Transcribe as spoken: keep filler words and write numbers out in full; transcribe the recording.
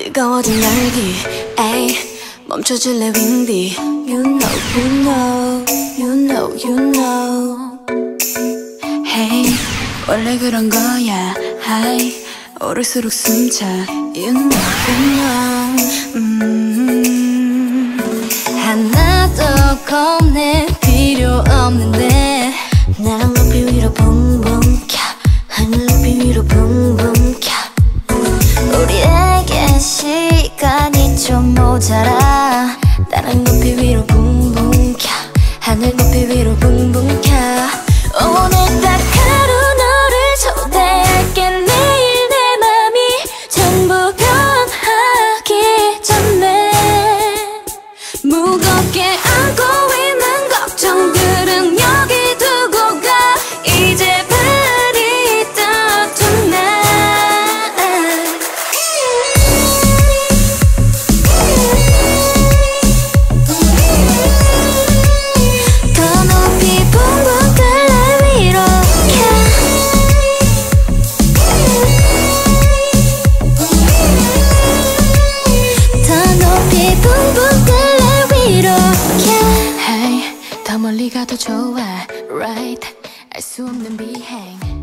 뜨거워진 열기 에이 멈춰줄래 윈디 You know, you know, you know, you know Hey 원래 그런 거야 Hi 오를수록 숨차 You know, you know 음 하나도 겁내 필요 없는데 나랑 높이 위로 붕붕 켜 하늘 높이 위로 붕붕 켜 우리에게 시간이 좀 모자라 나랑 높이 위로 붕붕 켜 하늘 높이 위로 붕붕 켜 오늘 딱 하루 너를 초대할게 내일 내 맘이 전부 변하기 전에 무겁게 안고 있는 걱정들은 여기 두고 가 이제 발이 다 tonight 더 높이 붕붕 뜰 날 위로 더 높이 붕붕 뜰 날 위로 Hey 더 멀리 가도 좋아 Right 알 수 없는 비행